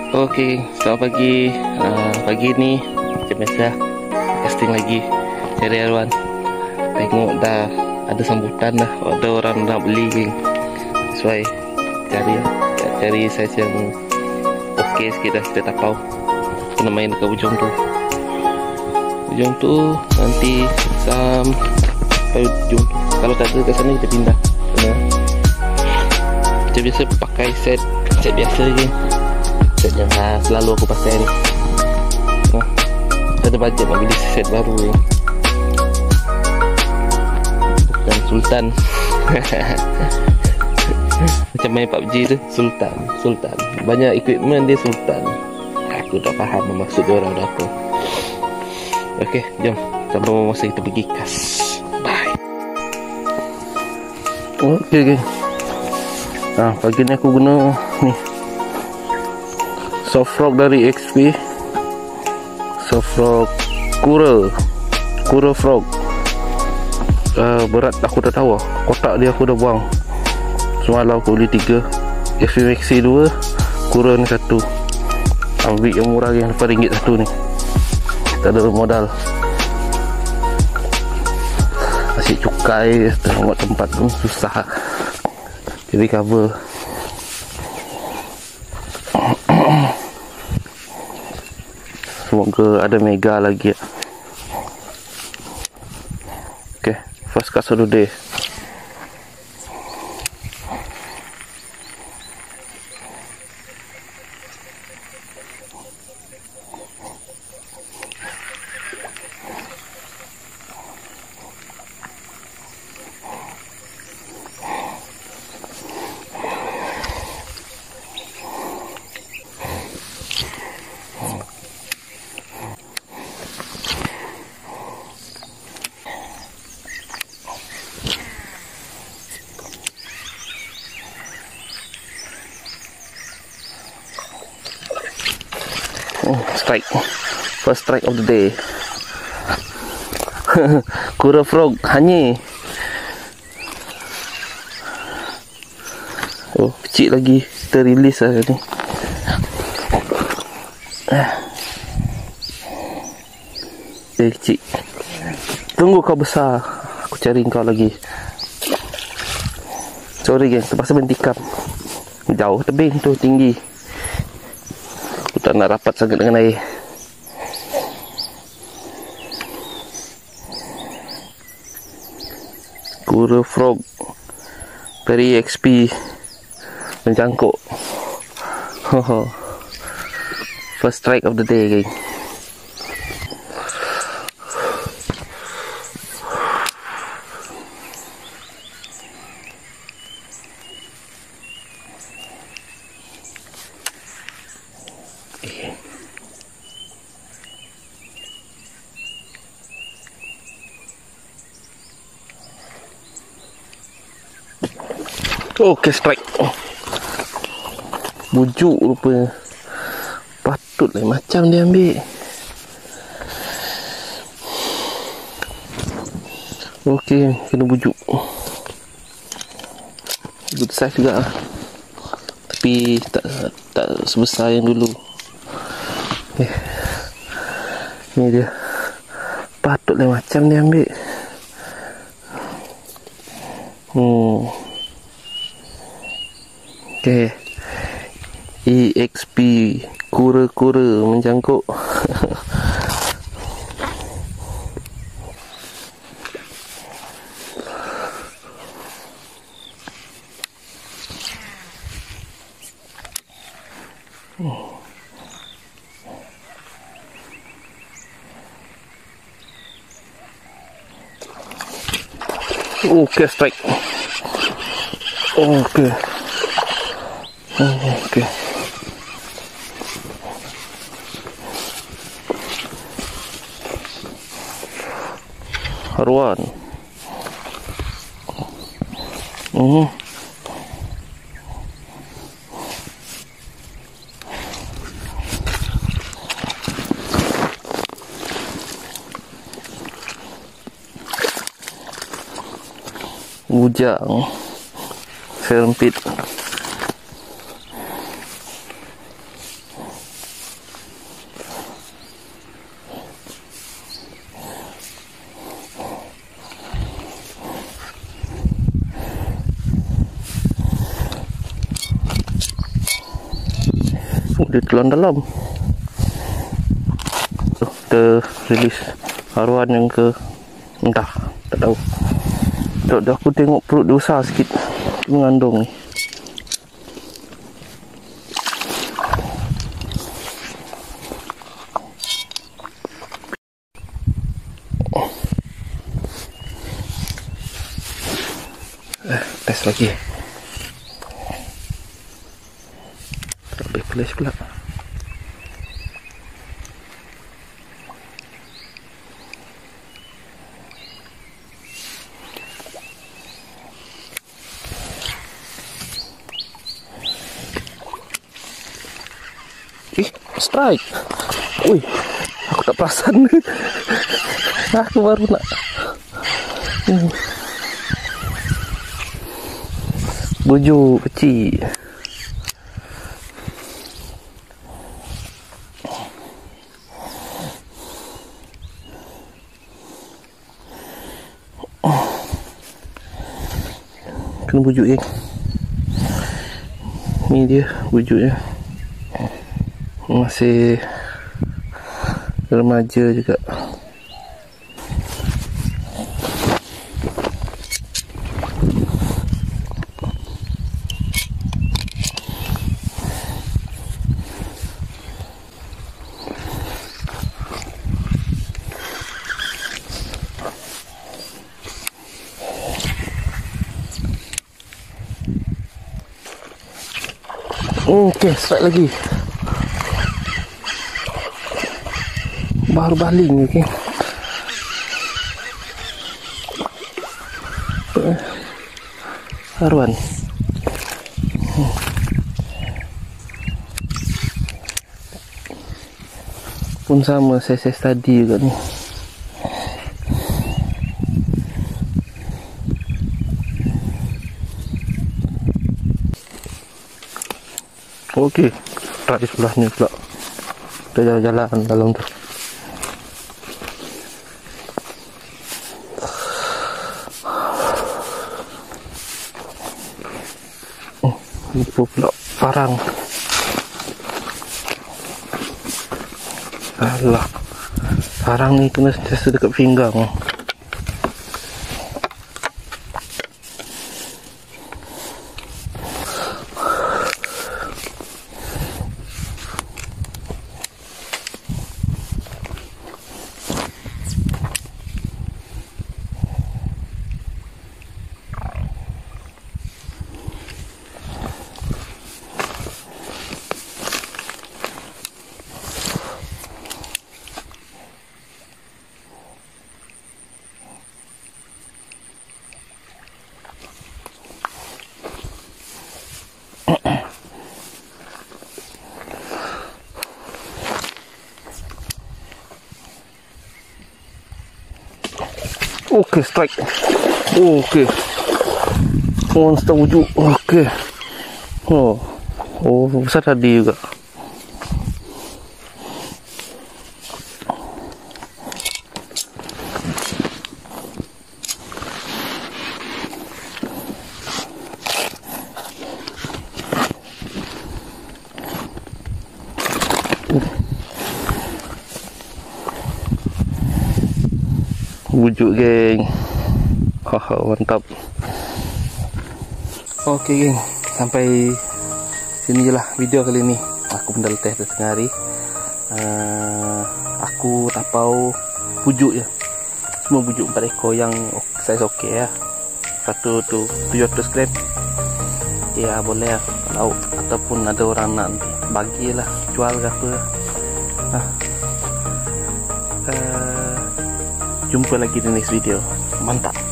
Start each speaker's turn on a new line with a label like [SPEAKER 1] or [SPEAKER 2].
[SPEAKER 1] Oke, selamat pagi. Pagi ni macam biasa casting lagi cari Arwan. Tengok dah ada sambutan dah, ada orang nak beli geng. Sesuai cari saiz yang okey sikit dah, kita tapau. Kena main dekat ujung tu nanti sampai ujung. Kalau tak ada kat sana kita pindah. Macam biasa pakai set biasa geng. Set yang selalu aku pakai ni. Ada bajet nak beli set baru ni. Bukan Sultan. Macam main PUBG tu, Sultan. Banyak equipment dia Sultan. Aku tak faham maksud dia orang apa. Okey, jom. Sampai masa kita pergi kas. Bye. Okey. Pagi ni aku guna ni Soft Rock dari XP. Soft Rock Kura Frog. Berat aku tak tahu. Kotak dia aku dah buang. Semalam aku beli 3, XP Maxi 2, Kura ni 1. Ambil yang murah yang RM4 satu ni. Tak ada modal. Asyik cukai buat tempat tu susah. Jadi cover. Semoga ada mega lagi. Okay, first cast of the day. Strike. First strike of the day. Kura Frog hanya. Oh, kecil lagi. Kita release lah ni. Kecil. Tunggu kau besar. Aku cari kau lagi. Sorry geng, terpaksa bentikam. Jauh tebing tu, tinggi. Tak nak rapat sangat dengan air. Kura Frog dari XP mencangkuk. First strike of the day, guys. Okay, strike. Bujuk rupanya. Patutlah macam dia ambil. Okay, kena bujuk. Good size juga lah. Tapi tak sebesar yang dulu. Ni dia. Patutlah macam dia ambil. Okay, EXP kura-kura mencangkuk. Okay, strike. Okay. Okay. Arwan. Bujang. Film pit. Dia telan dalam. Rilis haruan yang ke entah, tak tahu. Dah aku tengok perut dia besar sikit, mengandung ni. Tes lagi. Lebih pelis pula. Strike. Wih, aku tak perasan. Aku baru nak. Bujuk kecil. Kena bujuk ni. Ni dia bujuknya. Masih remaja juga. Okey, strike lagi. Baru baling okey. Haruan. Pun sama saya tadi juga ni. Okey, tak di sebelah ni pula. Kita jalan-jalan dalam tu. Lupa pula parang. Alah, parang ni kena sentiasa dekat pinggang. Okey, strike. Okey. Monster wujud. Okey. Oh, besar tadi juga. Wujud geng. Haha, mantap. Okey geng, sampai sini je lah video kali ni. Aku pun dah letih dah tengah hari. Aku tapau bujuk je. Semua bujuk 4 ekor yang saiz okey lah. Satu tu 700 gram. Ya boleh lah kalau ataupun ada orang nak bagilah, jual ke apa. Jumpa lagi di next video. Mantap.